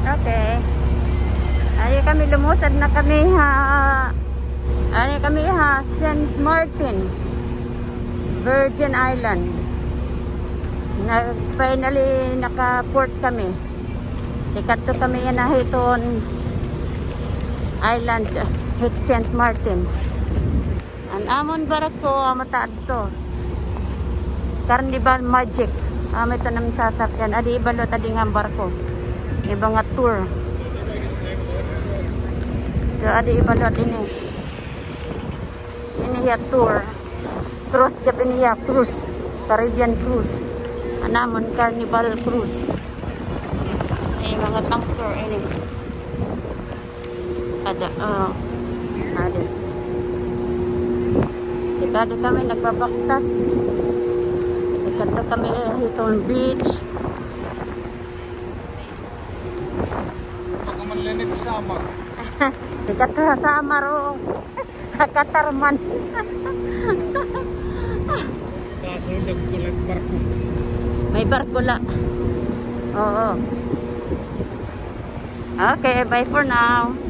Okay. Ay kami lumusad na kami ha. Ay kami ha, St. Martin, Virgin Island. Finally naka-port kami. Tikat to kami na hiton Island, hit St. Martin. An amon barako mataad to. Carnival Magic. May ito namin sasakyan. Adi ibalot adi nga barko. Iba nga tour. So adi ibalot ini. Ini ya tour. Cruise ka niya, cruise. Caribbean cruise. Anamon Carnival cruise. Ay mga tanker ini. Ada ada. Kita ada kami nagbabaktas. Kita kami hitong beach. Ako man linig sa amar. Dekat sa Amaro. Katarman. Kaso nagkulat barko. May barko la. Oo. Okay, bye for now.